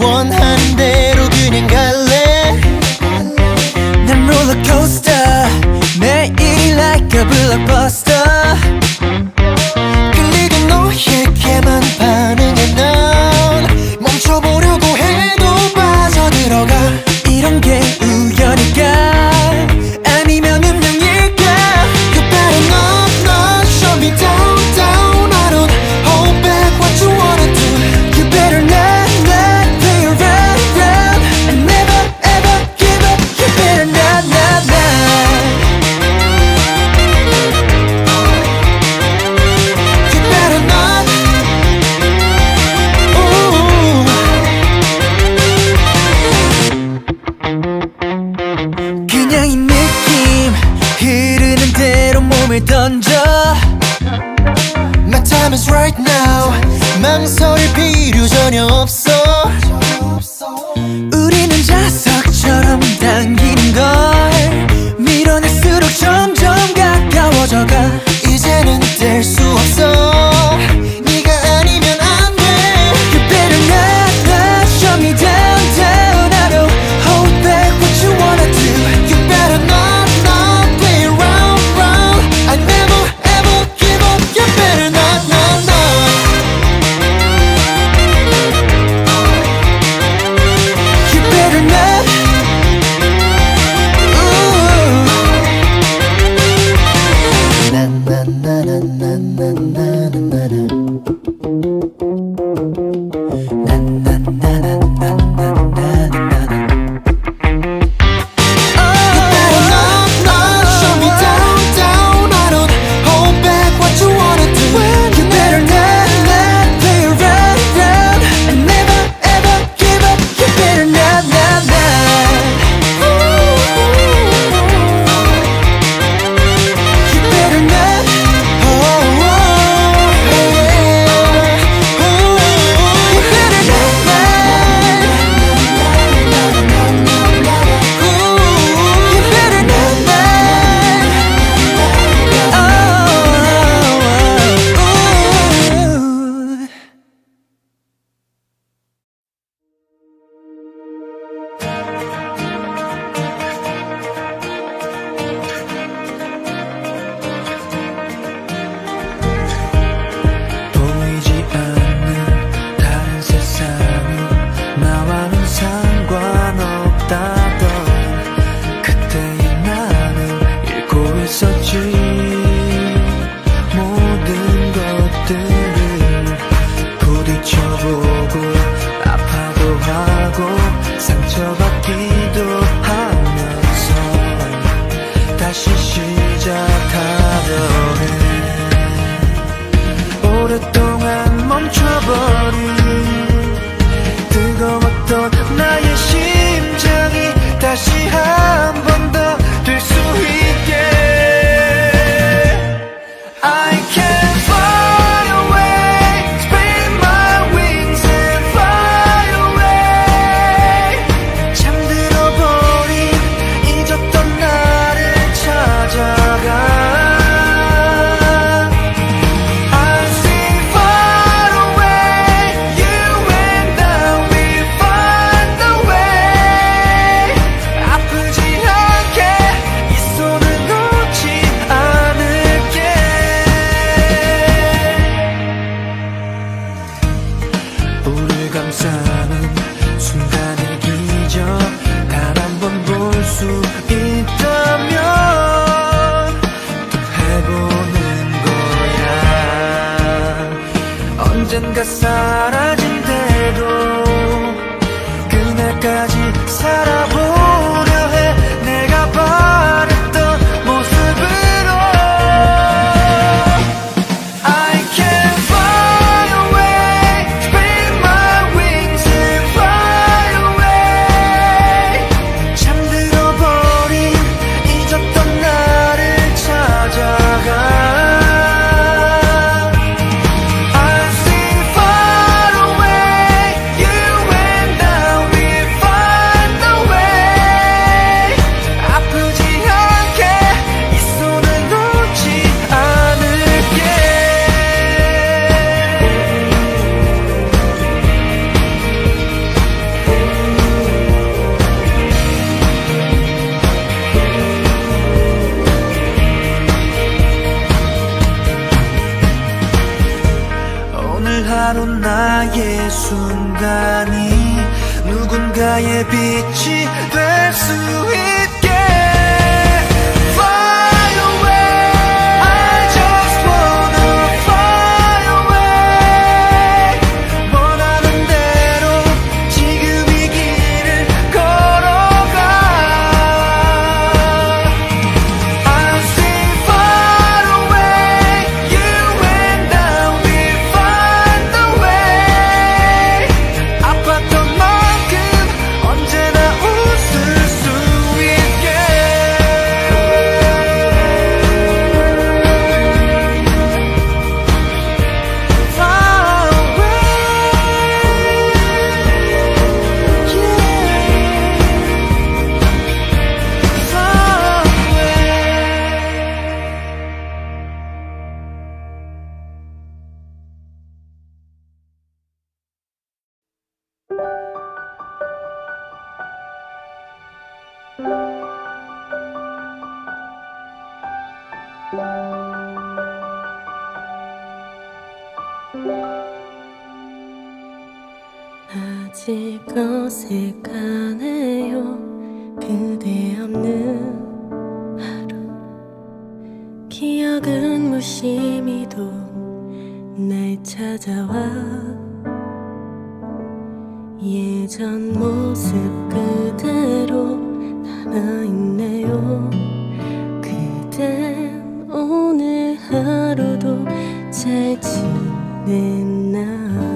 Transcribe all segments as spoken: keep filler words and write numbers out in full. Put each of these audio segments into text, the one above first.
원하는 대로 그냥 갈래. 난 롤러코스터 매일이 like a blockbuster. 그리고 너에게만 반응해. 난 멈춰보려고 해도 빠져들어가. 이런 게 우연일까 아니면 운명일까. You better not, not show me down, down. I don't hold back what you wanna do. You better not, not play around, round. I never ever give up. You better not, not, not. You better not. Ooh. 그냥 이 느낌 흐르는 대로 몸을 던져. My time is right now. 망설일 필요 전혀 없어. 우리는 자석처럼 당기는 걸 밀어낼수록 점점 가까워져가. 이제는 뗄 수 없어. 네가 아니면 안 돼. You better not, not shut me down, down. I don't hold back what you wanna do. You better not, not play around, round. I never ever give up. You better not, not, not. You better not. Ooh. 난, 난, 난, 난, 난, 난, 난, 난. 오랫동안 멈춰버린 뜨거웠던 나의 심장이 다시 한 번 더 될 수 있게. I can fly away, spread my wings and fly away. 잠들어버린 잊었던 나를 찾아가. 감싸는 순간의 기적 단 한 번 볼 수 있다면 또 해보는 거야. 언젠가 사라진 대로 그날까지 살아보려 해. 내가 바랬던 모습으로. I can fly away, spread my wings and fly 순간이 누군가의 빛이 될 수 있게 Fly away I just wanna fly away 원하는 대로 지금 이 길을 걸어가 I'll stay far away You and I will find a way 아팠던 만큼 언제나 웃을 수 있게 Far away yeah. Far 아직 어색하네요 그대 없는 하루 기억은 무심히도 날 찾아와 예전 모습 그대로 남아있네요 그댄 오늘 하루도 잘 지냈나요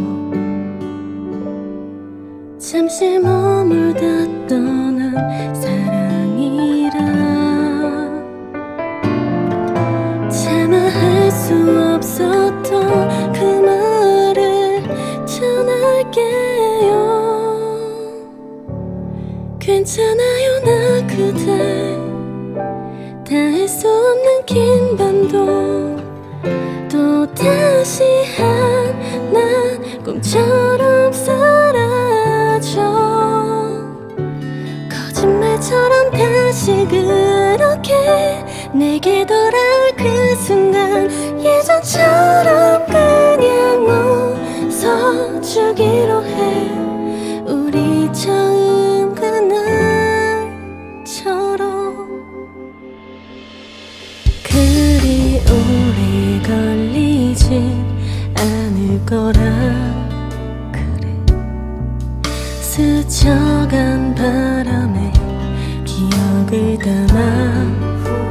잠시 머물다 떠난 사랑이라 차마 할 수 없었던 그 말을 전할게요 괜찮아요 나 그대 다 할 수 없는 긴 밤도 또 다시 하나 꿈처럼 사라져 거짓말처럼 다시 그렇게 내게 돌아올 그 순간 예전처럼 그냥 웃어주기로 해 우리 처음 그날처럼 그리 오래 걸리진 않을 거라 그래 스쳐간 바람에 기억을 담아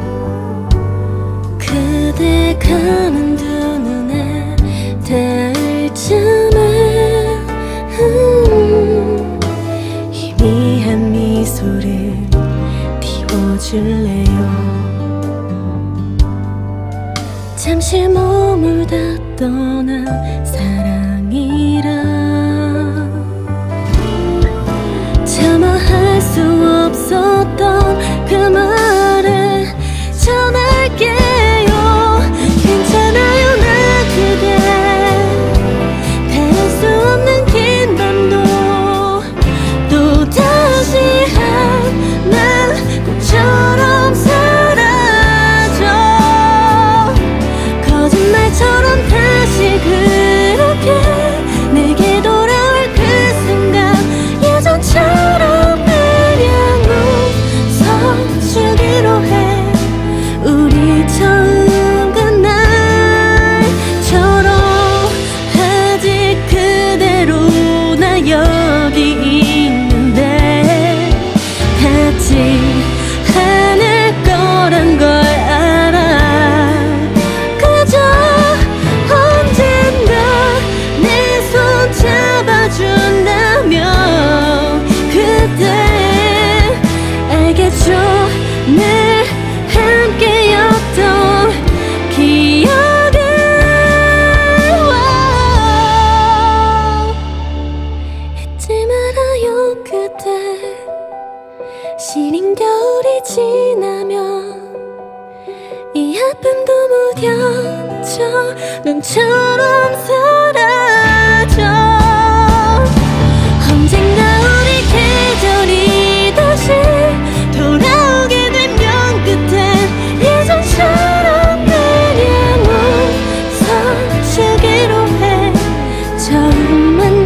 그대 감은 두 눈에 닿을 쯤에 음, 희미한 미소를 띄워줄래요 잠시 머물다 떠난 사랑이라 차마 할 수 없었던 그 말을 전할게요 괜찮아요 나 그대 다 할 수 없는 긴 밤도 또 다시 하나 꿈처럼 사라져 거짓말처럼 다시 그렇게 내게 돌아올 그 순간 예전처럼 그냥 웃어주기로 해 우리 처음 그날처럼 아직 그대로 나 여기 있는데 닿지 않을 거란 걸 알아 그저 언젠가 내 손 잡아준다면 그때 알겠죠 늘 함께였던 기억을 잊지 말아요 그대 시린 겨울이 지나면 이 아픔도 무뎌져 눈처럼 사라져 언젠가 우리 계절이 다시 돌아오게 되면 그땐 예전처럼 그냥 웃어주기로 해 처음 만난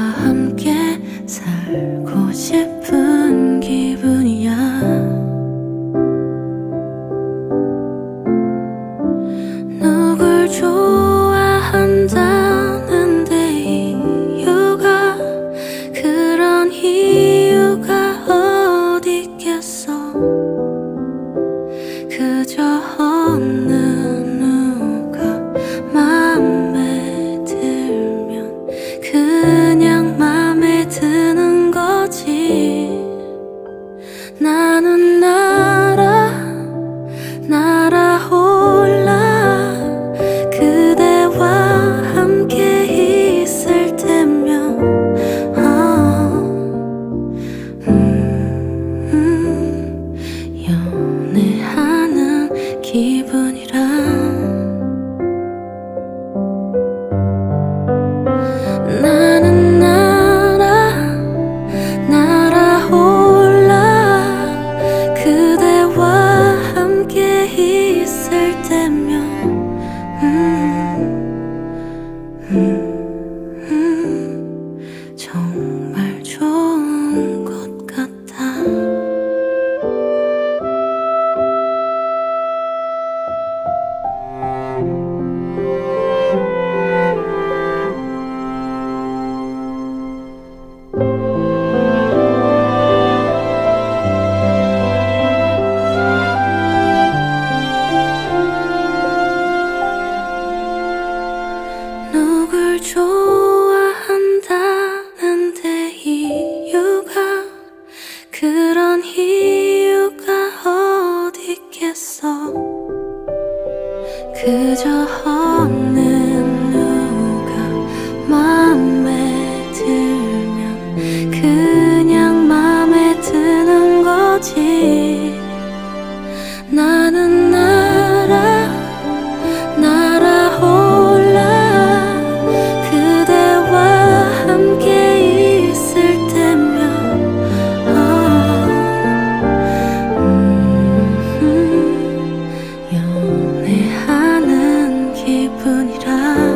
함께 살고 싶은 기분이야. 누굴 좋아한다는데 이유가 그런 이유가 어디 있겠어. 그저 어느 누가 맘에 들면 그냥 맘에 드는 거지. 나는 날아 날아올라 그대와 함께 있을 때면 어, 음, 음, 연애하는 기분이라. 나는 날아 날아올라 그대와 함께 있을 때면 음, 음, 음, 정말 좋은 것 같아. 누굴 좋아한다는데 이유가 그런 이유가 어디 있겠어. 그저 어느 누가 맘에 들면 그냥 맘에 드는 거지. 나는 날아 날아올라 그대와 함께 있을 때면 어, 음, 음, 연애하는 기분이라.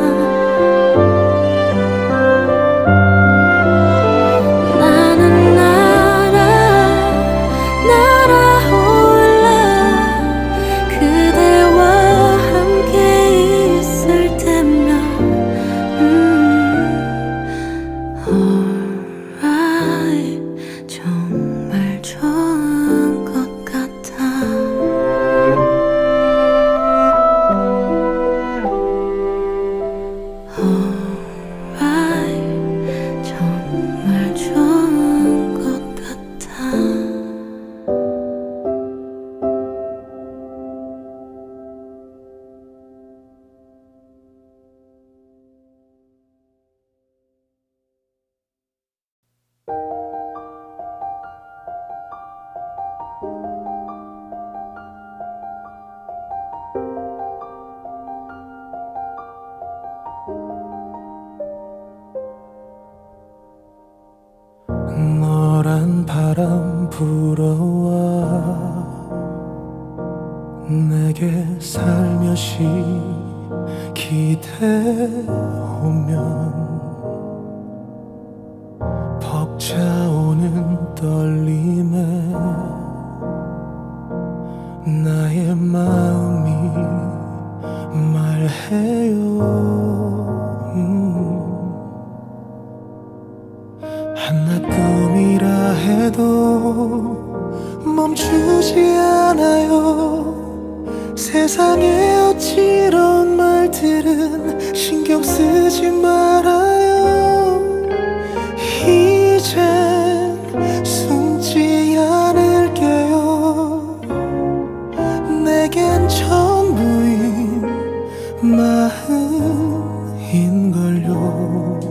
나는 날아 날아올라 그대와 함께 있을 때면 음, alright, 정말 좋은 것 같아. alright, 정말 좋은 것 같아. 너란 바람 불어와 내게 살며시 기대오면 벅차오는 떨림에 나의 마음이 말해요. 음. 한낱 꿈이라 해도 멈추지 않아요. 세상에 어찌런 말들은 신경 쓰지 말아요. 이젠 숨지 않을게요. 내겐 전부인 마음인걸요.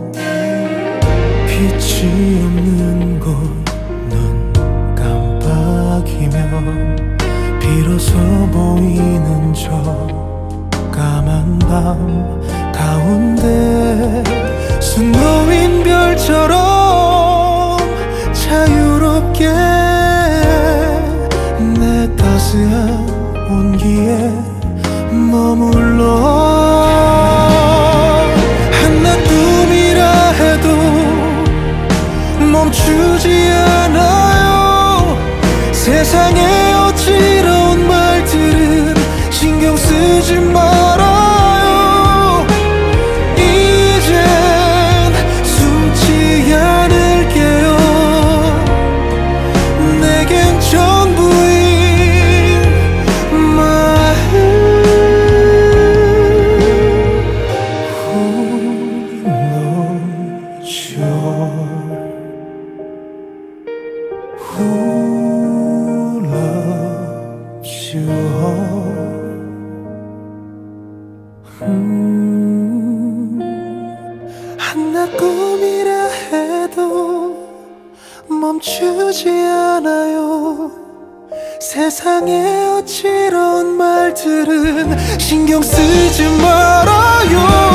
빛이 없는 곳 눈 깜빡이면 비로소 보이는 저 까만 밤 가운데 수놓인 별처럼 자유롭게 내 따스한 온기에 머물러. 한낱 꿈이라 해도 멈추지 않아요. 세상의 어지러운 말들은 신경 쓰지 말아요. 이젠 숨지 않을게요. 내겐 전부인 마음. Who knows your Who loves you? 음, 한낱 꿈이라 해도 멈추지 않아요. 세상의 어지러운 말들은 신경 쓰지 말아요.